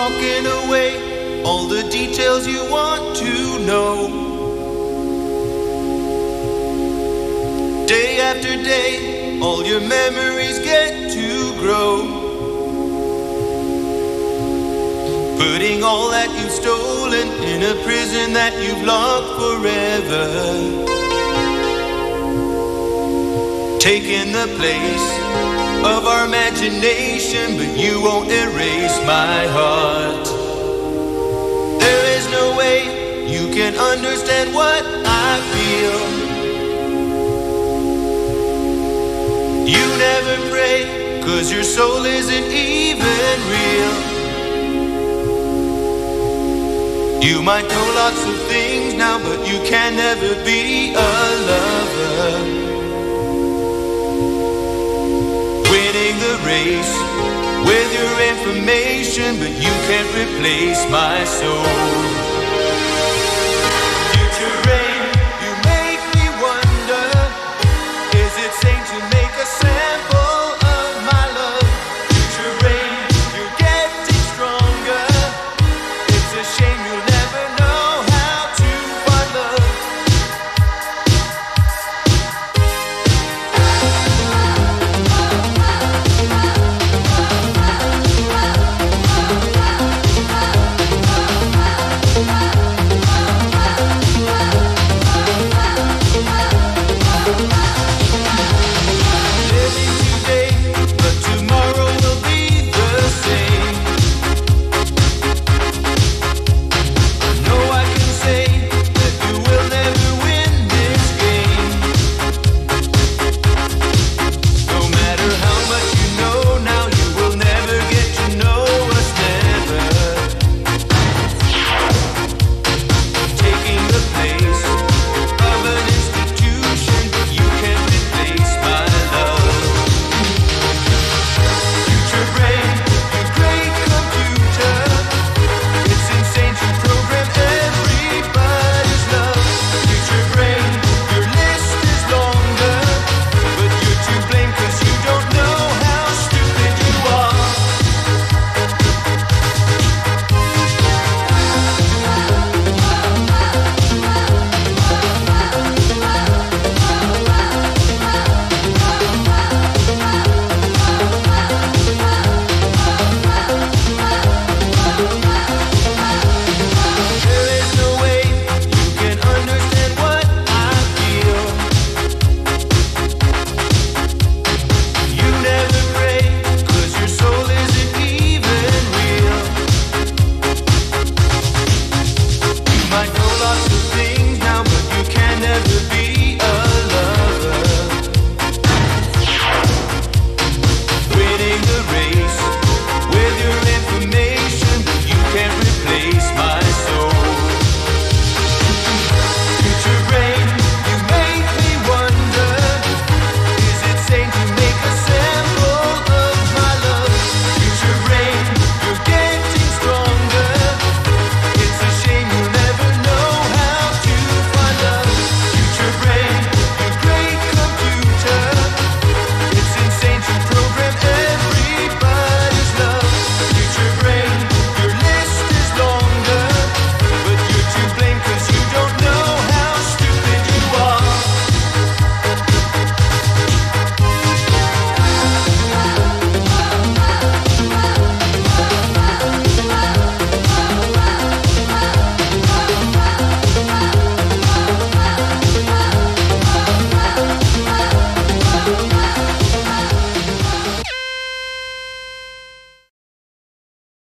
talking away all the details you want to know. Day after day, all your memories get to grow. Putting all that you've stolen in a prison that you've locked forever. Taking the place of our imagination, but you won't erase my heart. There is no way you can understand what I feel. You never pray, 'cause your soul isn't even real. You might know lots of things now, but you can never be a lover. Winning the race with your information, but you can't replace my soul.